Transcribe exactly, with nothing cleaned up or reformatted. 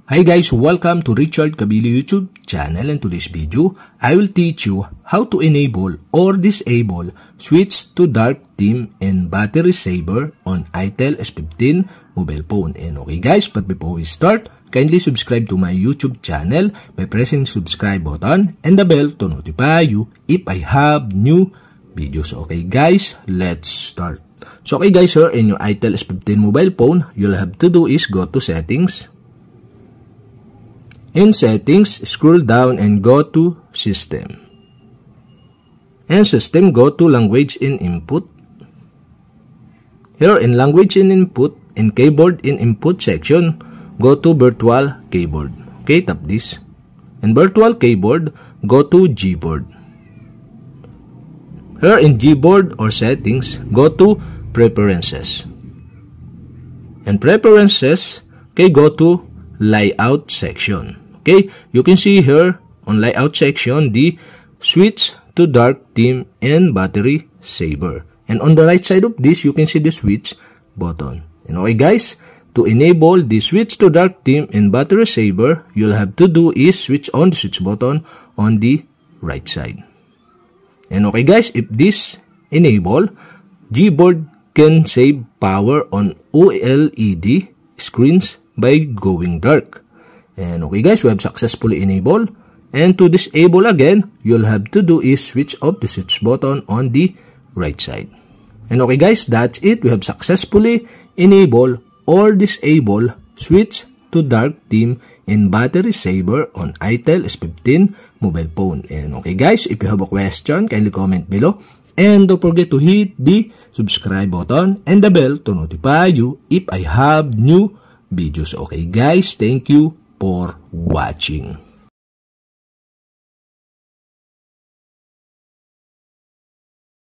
Hi guys, welcome to Richard Cabile YouTube channel, and today's video, I will teach you how to enable or disable switch to dark theme and battery saver on itel S fifteen mobile phone. And okay guys, but before we start, kindly subscribe to my YouTube channel by pressing the subscribe button and the bell to notify you if I have new videos. Okay guys, let's start. So okay guys, here in your itel S fifteen mobile phone, you'll have to do is go to settings. In settings, scroll down and go to system. In system, go to language in input. Here in language in input, in keyboard in input section, go to virtual keyboard. Okay, tap this. In virtual keyboard, go to Gboard. Here in Gboard or settings, go to preferences. In preferences, okay, go to layout section. Okay, you can see here on layout section the switch to dark theme and battery saver. And on the right side of this, you can see the switch button. And okay guys, to enable the switch to dark theme and battery saver, you'll have to do is switch on the switch button on the right side. And okay guys, if this enable, Gboard can save power on O L E D screens by going dark. And okay guys, we have successfully enabled. And to disable again, you'll have to do is switch off the switch button on the right side. And okay guys, that's it. We have successfully enabled or disabled switch to dark theme and battery saver on itel S fifteen mobile phone. And okay guys, if you have a question, kindly comment below. And don't forget to hit the subscribe button and the bell to notify you if I have new videos. Okay guys, thank you for watching.